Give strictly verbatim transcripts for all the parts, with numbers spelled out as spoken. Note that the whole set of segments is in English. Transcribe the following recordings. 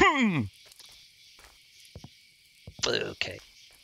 Okay.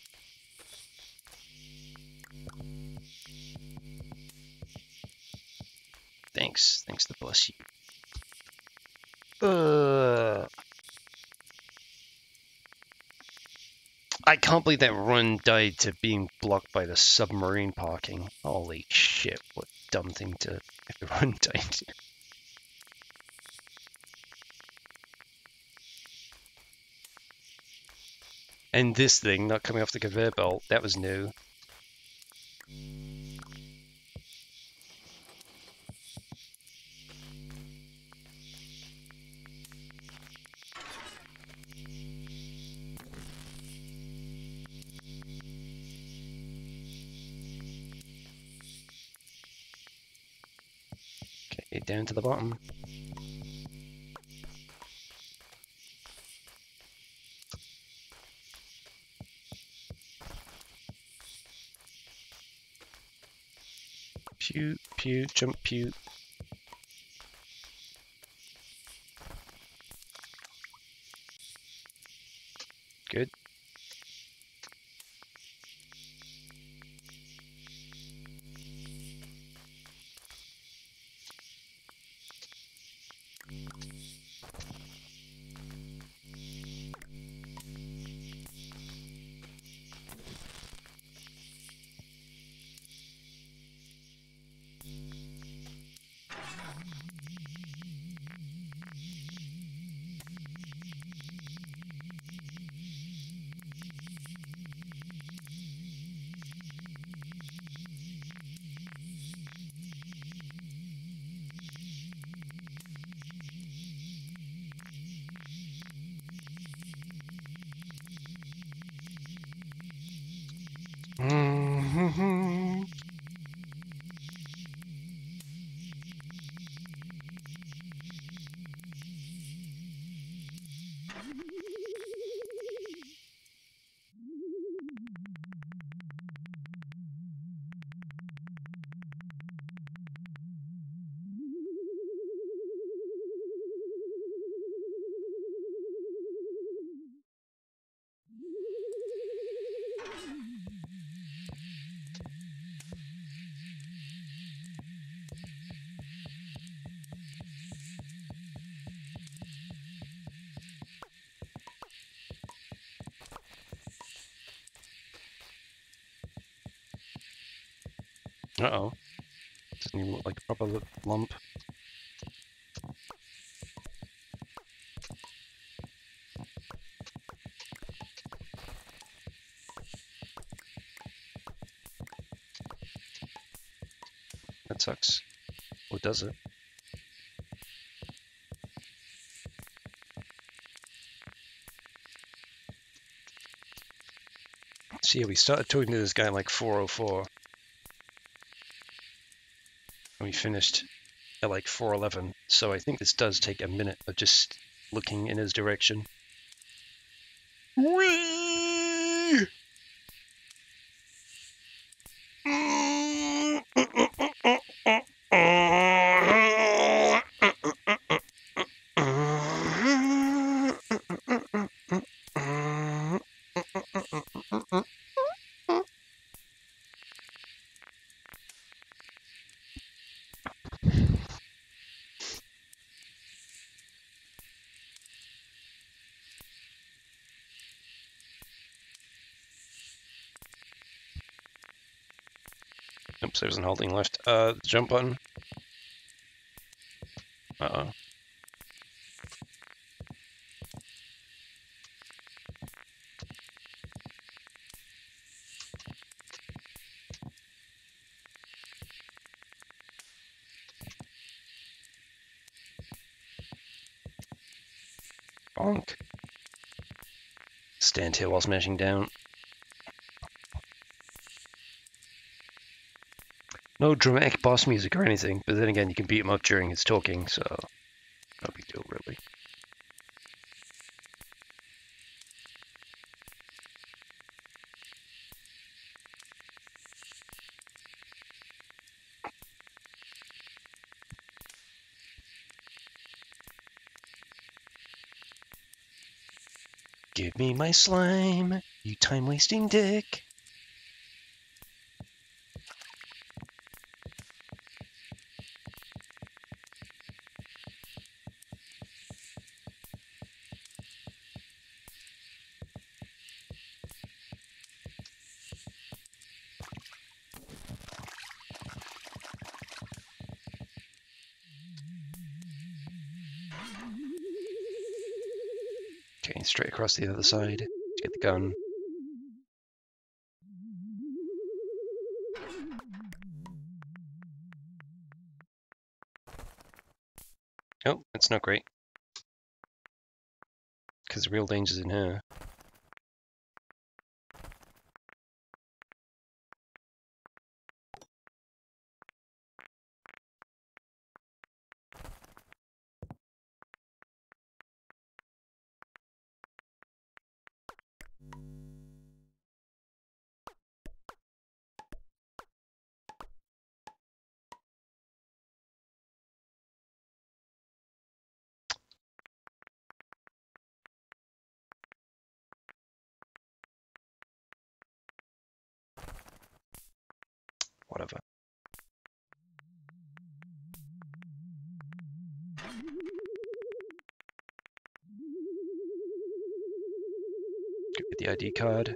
Thanks. Thanks to bless you. Uh, I can't believe that run died to being blocked by the submarine parking. Holy shit, what a dumb thing to if the run died. And this thing not coming off the conveyor belt, that was new. Okay, down to the bottom. Pew, pew, jump, pew. Good. Mm-hmm. Uh-oh. Doesn't even look like a proper lump. That sucks. Or does it? See, we started talking to this guy like four oh four. And we finished at like four eleven. So I think this does take a minute of just looking in his direction. Whee! Oops, there's an holding left. Uh, jump button. Uh-oh. Bonk. Stand here while smashing down. No dramatic boss music or anything, but then again, you can beat him up during his talking, so no big deal, really. Give me my slime, you time-wasting dick. Okay, straight across the other side. Let's get the gun. Oh, that's not great. Because the real danger's in here. Whatever. Get the I D card.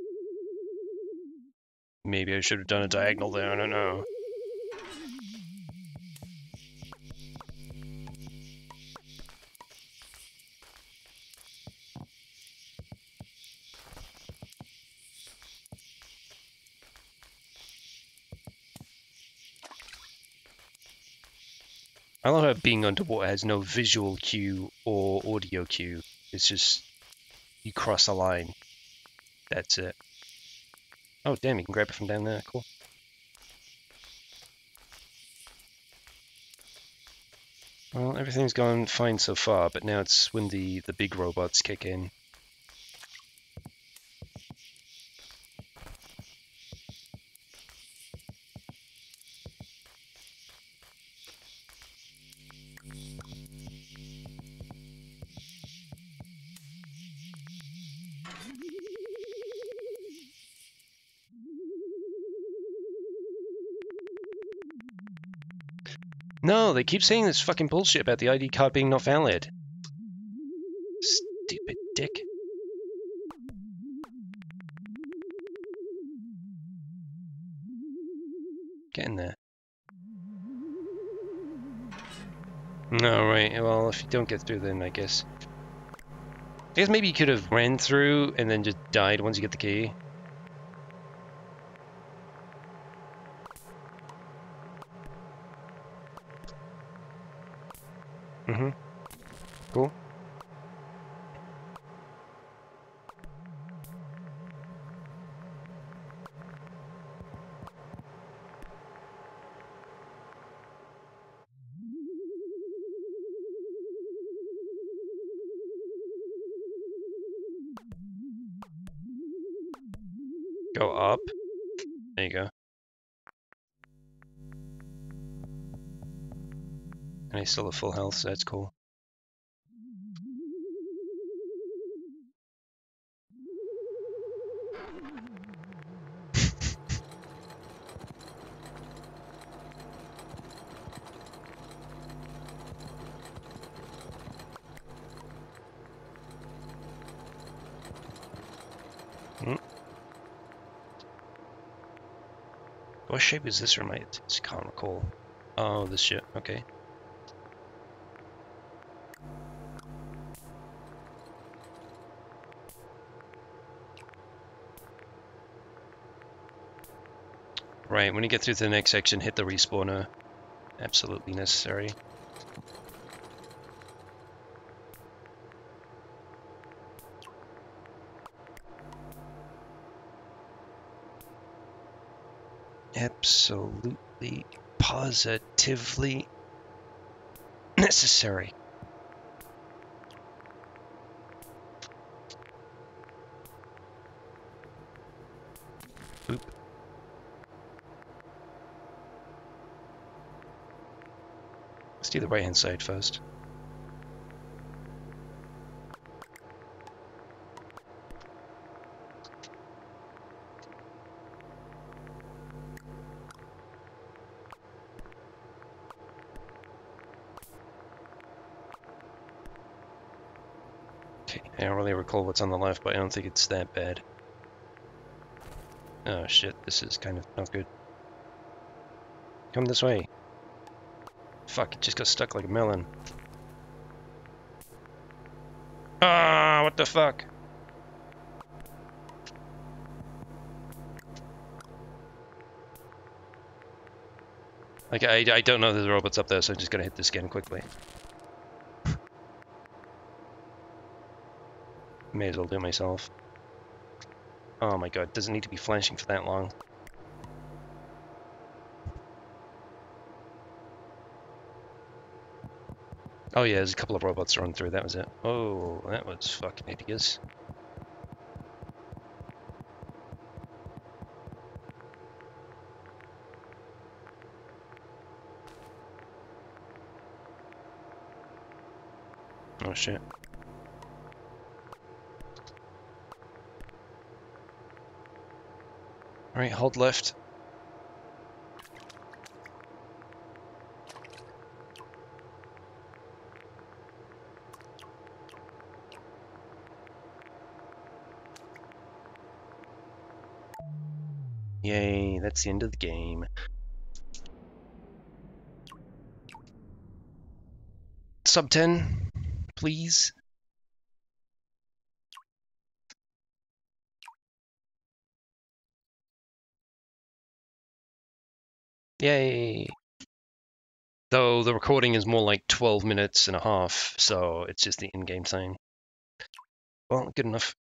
Maybe I should have done a diagonal there, I don't know. I love how being underwater has no visual cue or audio cue. It's just, you cross a line. That's it. Oh, damn, you can grab it from down there. Cool. Well, everything's gone fine so far, but now it's when the, the big robots kick in. No, they keep saying this fucking bullshit about the I D card being not valid. Stupid dick. Get in there. No, right, well, if you don't get through then I guess... I guess maybe you could have ran through and then just died once you get the key. Mm-hmm. Cool. Go up. There you go. And he's still at full health, so that's cool. Hmm. What shape is this room? I just can't recall. Oh, this shit. Okay. Right, when you get through to the next section, hit the respawner. Absolutely necessary. Absolutely, positively necessary. Oop. Let's do the right hand side first. I don't really recall what's on the left, but I don't think it's that bad. Oh shit, this is kind of not good. Come this way. Fuck, it just got stuck like a melon. Ah, what the fuck? Like, I, I don't know there's robots up there, so I'm just gonna hit this again quickly. May as well do it myself. Oh my god, doesn't need to be flashing for that long. Oh yeah, there's a couple of robots to run through, that was it. Oh, that was fucking hideous. Oh shit. Alright, hold left. Yay, that's the end of the game. Sub ten, please. Yay. Though the recording is more like twelve minutes and a half, so it's just the in-game time. Well, good enough.